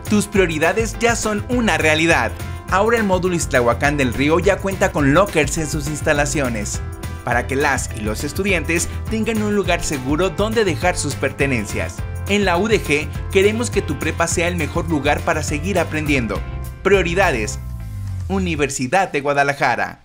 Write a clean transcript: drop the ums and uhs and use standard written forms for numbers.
Tus prioridades ya son una realidad. Ahora el módulo Ixtlahuacán del Río ya cuenta con lockers en sus instalaciones, para que las y los estudiantes tengan un lugar seguro donde dejar sus pertenencias. En la UDG queremos que tu prepa sea el mejor lugar para seguir aprendiendo. Prioridades: Universidad de Guadalajara.